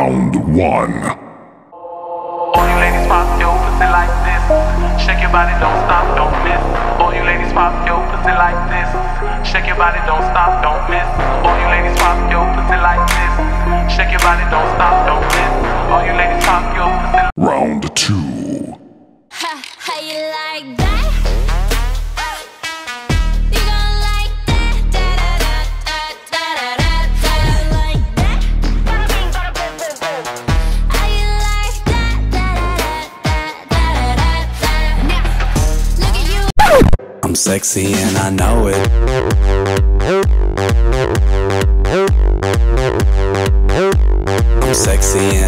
Round one. All you ladies pop your pussy like this. Shake your body, don't stop, don't miss. All you ladies pop your pussy like this. Shake your body, don't stop, don't miss. All you ladies pop your pussy like this. Shake your body, don't stop, don't miss. All you ladies pop your pussy. Round two. How you like that? You gon' like that? Da da da da da da da. Like that? How you like that? Da da da da da da. Now, look at you. I'm sexy and I know it. I'm sexy